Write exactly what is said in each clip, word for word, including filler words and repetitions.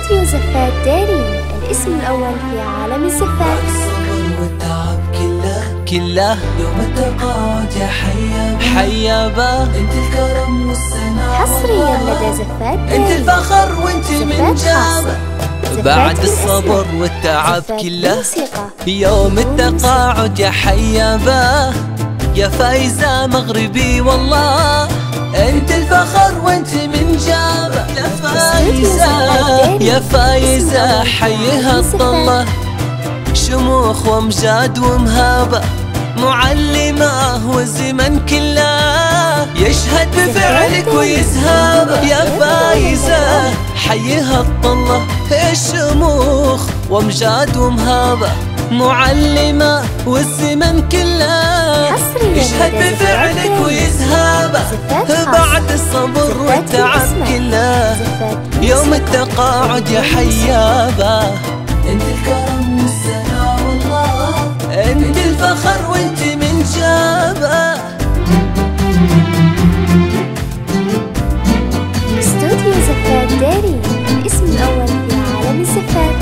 استوديو زفات دارين، الاسم الأول في عالم الزفات. الصبر والتعب كله كله يوم التقاعد يا حيابة حيابة. انت الكرم والسناء حصريا لدى زفات دارين، انت الفخر وانت من جابة. بعد الصبر والتعب كله موسيقى. يوم التقاعد يا حيابة، يا فايزة مغربي والله انت الفخر وانت من جابة. يا فايزة يا فايزة حيها الطلة، شموخ وامجاد ومهابة، معلمة والزمن كله يشهد بفعلك ويسهابه. يا فايزة حيها الطلة، الشموخ وامجاد ومهابة، معلمة والزمن كله يشهد بفعلك ويسهابه. بعد الصبر والتعب كله يوم التقاعد يا حيابة، انت الكرم والسناء والله انت الفخر وانت من جابة. استوديو زفات دارين، الاسم الأول في عالم الزفات.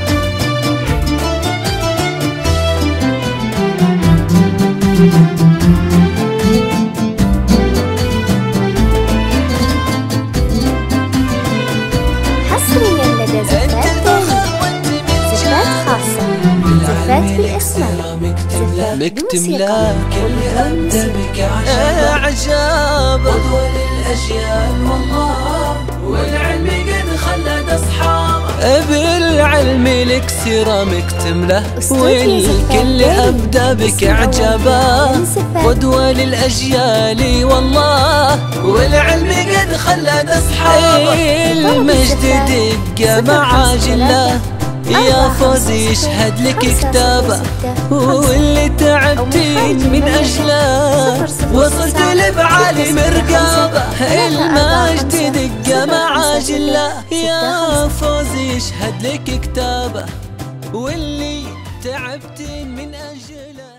حصريا لدى زفات دارين، زفات خاصة، زفات في الأسماء، مكتم موسيقى لك ابدا بك عجابة. قدوة للأجيال والله، والعلم قد خلد أصحابه. بالعلم لك سيرة مكتم له، والكل أبدى بك عجبا. قدوة للأجيال والله، والعلم قد خلد أصحابه. المجد دقة مع جله، يا فوزي يشهد لك كتابه، واللي تعبتين من أجله وصلت لبعالي مرقابة. المجد دقة مع جله، يا فوزي يشهد لك كتابه، واللي تعبتين من أجله.